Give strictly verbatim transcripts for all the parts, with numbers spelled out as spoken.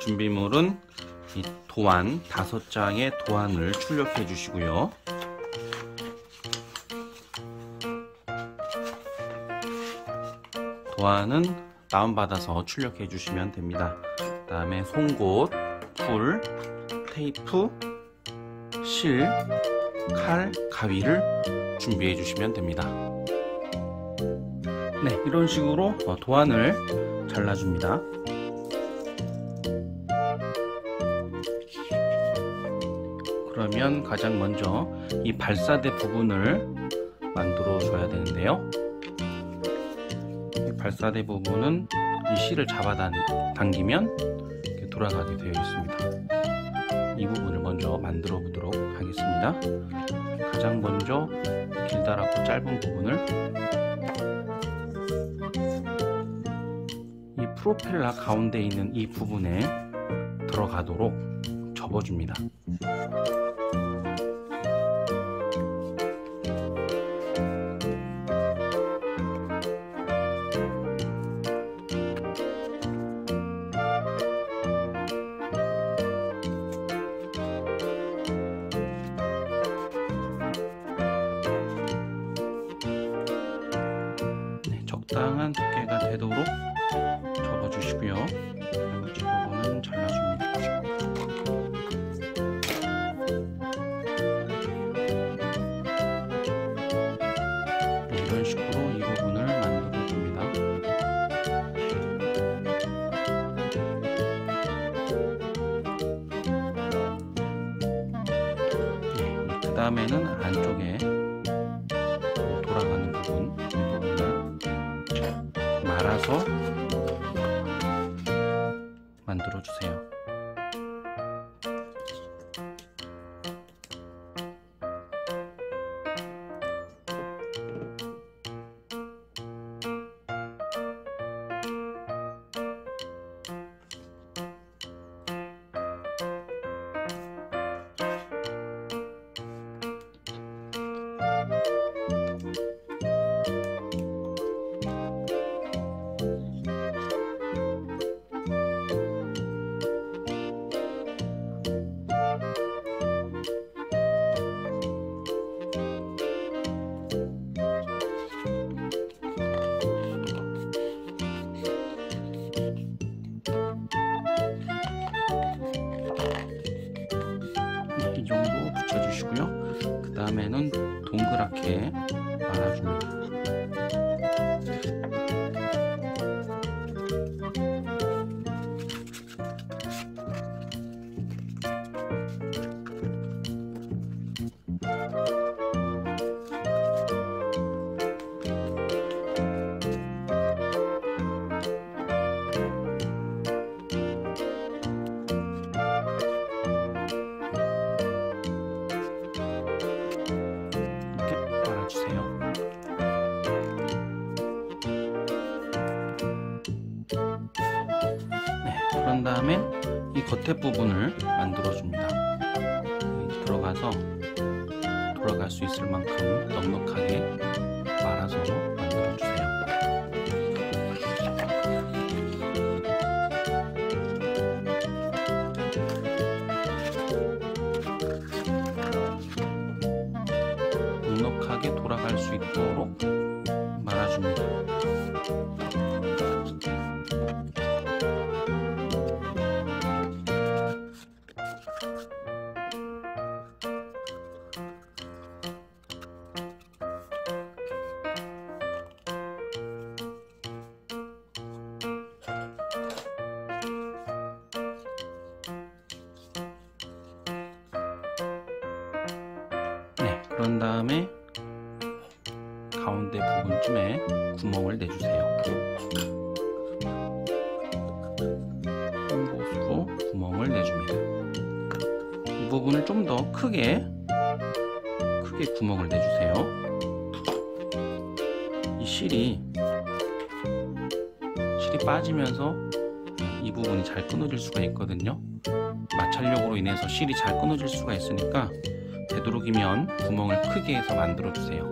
준비물은 이 도안 다섯 장의 도안을 출력해 주시고요. 도안은 다운받아서 출력해 주시면 됩니다. 그 다음에 송곳, 풀, 테이프, 실, 칼, 가위를 준비해 주시면 됩니다. 네, 이런 식으로 도안을 잘라줍니다. 그러면 가장 먼저 이 발사대 부분을 만들어 줘야 되는데요. 이 발사대 부분은 이 실을 잡아 당기면 이렇게 돌아가게 되어 있습니다. 이 부분을 먼저 만들어 보도록 하겠습니다. 가장 먼저 길다랗고 짧은 부분을 이 프로펠러 가운데 있는 이 부분에 들어가도록 접어줍니다. 적당한 두께가 되도록 접어주시고요. 나머지 부분은 잘라줍니다. 이런 식으로 이 부분을 만들어줍니다. 네, 그 다음에는 안쪽에 돌아가는 부분, 이 부분을 말아서 만들어 주세요. 이 정도 붙여주시고요. 그 다음에는 동그랗게 말아줍니다. 그런 다음에 이 겉에 부분을 만들어 줍니다. 들어가서 돌아갈 수 있을 만큼 넉넉하게 말아서 만들어 주세요. 넉넉하게 돌아갈 수 있도록 말아줍니다. 네, 그런 다음에 가운데 부분쯤에 구멍을 내주세요. 한 곳으로 구멍을 내줍니다. 이 부분을 좀 더 크게 크게 구멍을 내주세요. 이 실이 실이 빠지면서 이 부분이 잘 끊어질 수가 있거든요. 마찰력으로 인해서 실이 잘 끊어질 수가 있으니까 되도록이면 구멍을 크게 해서 만들어 주세요.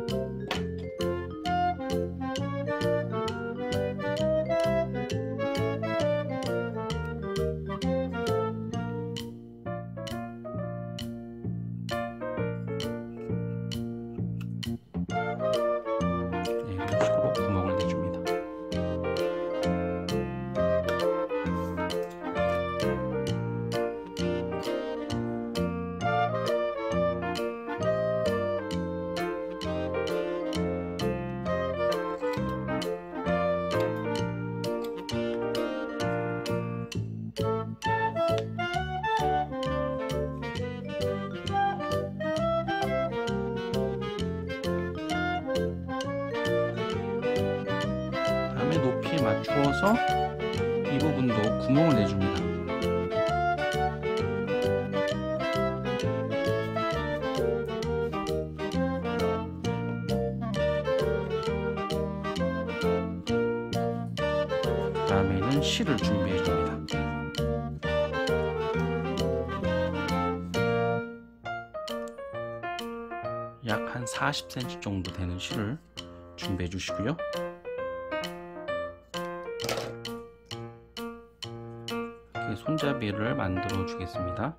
팔에 맞추어서 이 부분도 구멍을 내줍니다. 그 다음에는 실을 준비해 줍니다. 약 한 사십 센티미터 정도 되는 실을 준비해 주시고요. 이렇게 손잡이를 만들어 주겠습니다.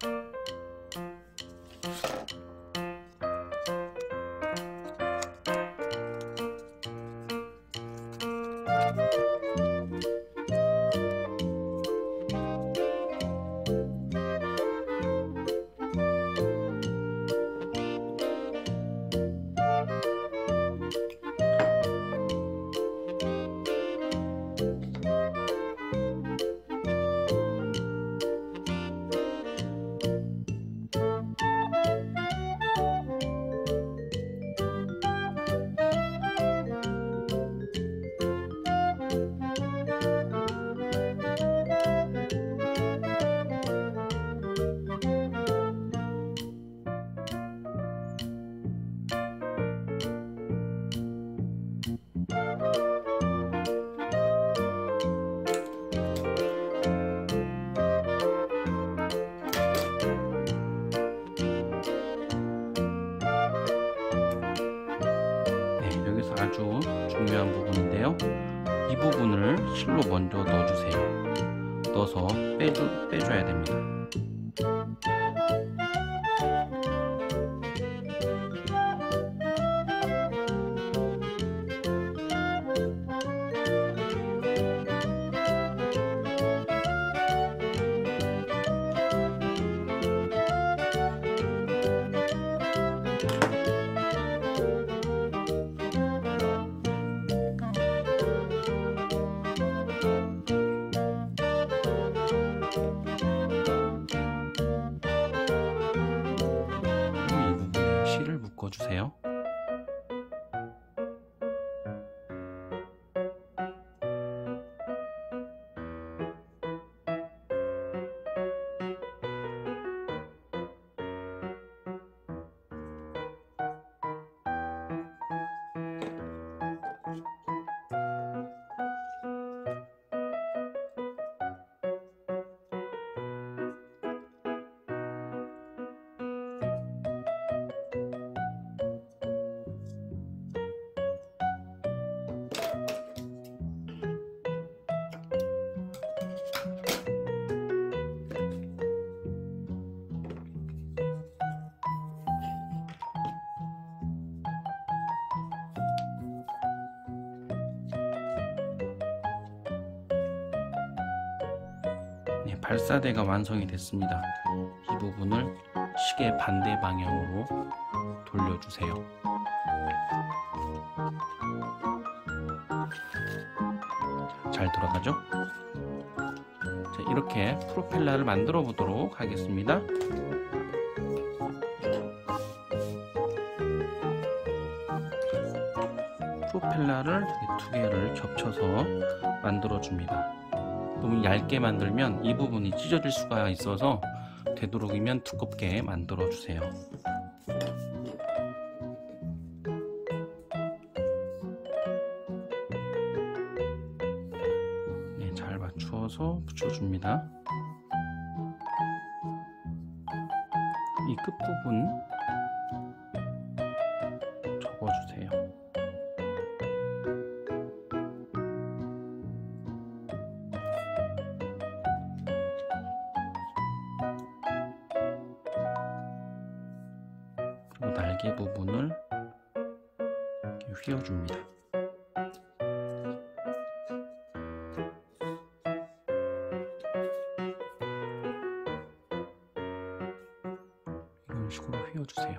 아주 중요한 부분인데요. 이 부분을 실로 먼저 넣어주세요. 넣어서 빼줘, 빼줘야 됩니다. 묶어주세요. 네, 발사대가 완성이 됐습니다. 이 부분을 시계 반대 방향으로 돌려주세요. 잘 돌아가죠? 자, 이렇게 프로펠러를 만들어 보도록 하겠습니다. 프로펠러를 두 개를 겹쳐서 만들어 줍니다. 너무 얇게 만들면 이 부분이 찢어질 수가 있어서 되도록이면 두껍게 만들어 주세요. 네, 잘 맞추어서 붙여줍니다. 이 끝부분 접어주세요. 그리고 날개 부분을 이렇게 휘어줍니다. 이런 식으로 휘어주세요.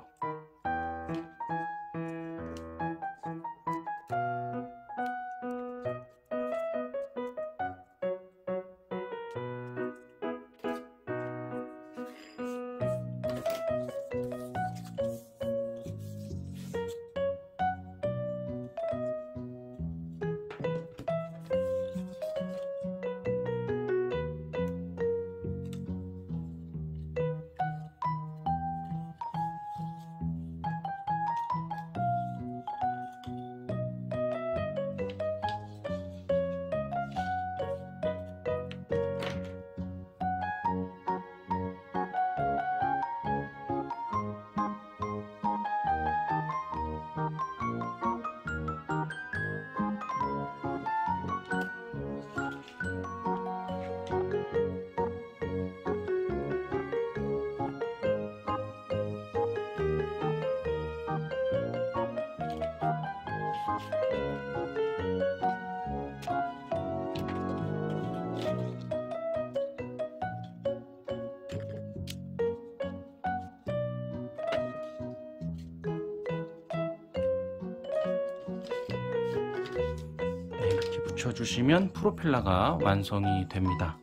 네, 이렇게 붙여주시면 프로펠러가 완성이 됩니다.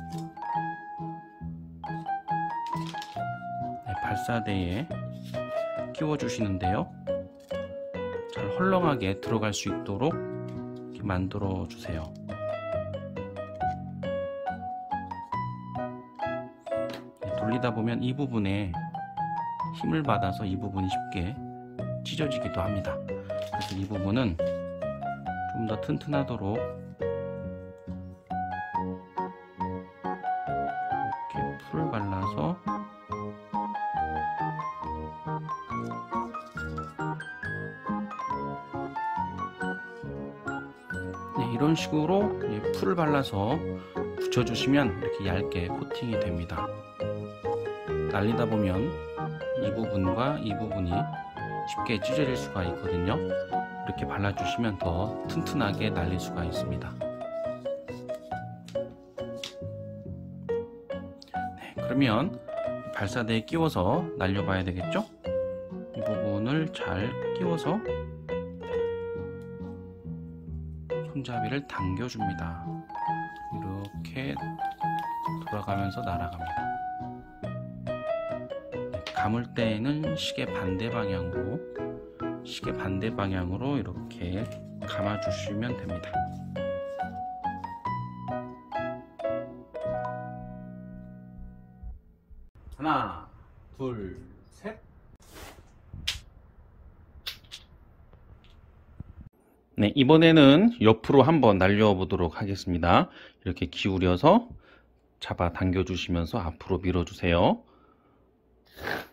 네, 발사대에 끼워주시는데요. 잘 헐렁하게 들어갈 수 있도록 이렇게 만들어 주세요. 네, 돌리다 보면 이 부분에 힘을 받아서 이 부분이 쉽게 찢어지기도 합니다. 그래서 이 부분은 좀 더 튼튼하도록 이렇게 풀을 발라서 네, 이런 식으로 풀을 발라서 붙여주시면 이렇게 얇게 코팅이 됩니다. 날리다 보면 이 부분과 이 부분이 쉽게 찢어질 수가 있거든요. 이렇게 발라주시면 더 튼튼하게 날릴 수가 있습니다. 네, 그러면 발사대에 끼워서 날려봐야 되겠죠? 이 부분을 잘 끼워서 손잡이를 당겨줍니다. 이렇게 돌아가면서 날아갑니다. 네, 감을 때에는 시계 반대 방향으로 시계 반대 방향으로 이렇게 감아 주시면 됩니다. 하나, 둘, 셋. 네, 이번에는 옆으로 한번 날려 보도록 하겠습니다. 이렇게 기울여서 잡아 당겨 주시면서 앞으로 밀어 주세요.